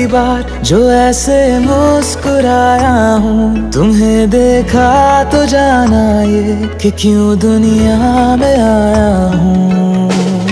बार जो ऐसे मुस्कुराया हूँ, तुम्हें देखा तो जाना ये कि क्यों दुनिया में आया हूँ।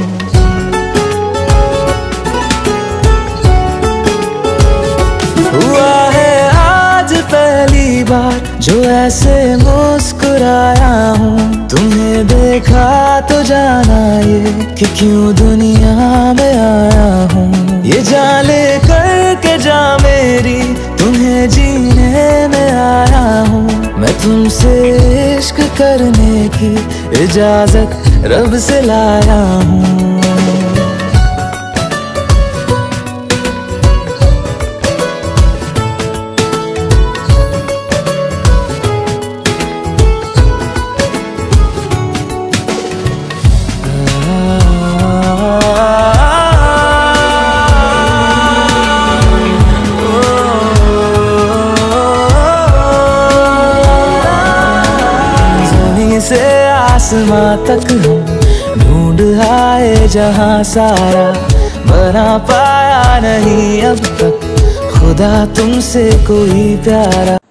हुआ है आज पहली बार जो ऐसे मुस्कुराया हूँ, तुम्हें देखा तो जाना ये कि क्यों दुनिया में आया हूँ। ये जान ले करके जा मेरी, तुम्हें जीने में आया हूँ। मैं तुमसे इश्क करने की इजाजत रब से लाया हूँ। से आसमां तक हम ढूंढ आए जहां सारा, बना पाया नहीं अब तक खुदा तुमसे कोई प्यारा।